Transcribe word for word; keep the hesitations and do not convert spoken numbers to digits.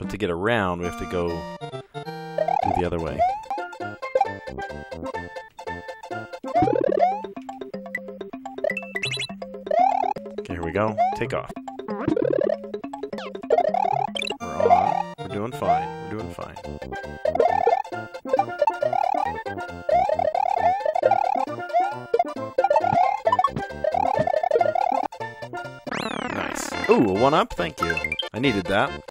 But to get around, we have to go do the other way. Okay, here we go. Take off. We're on. We're doing fine. We're doing fine. Nice. Ooh, a one-up? Thank you. I needed that.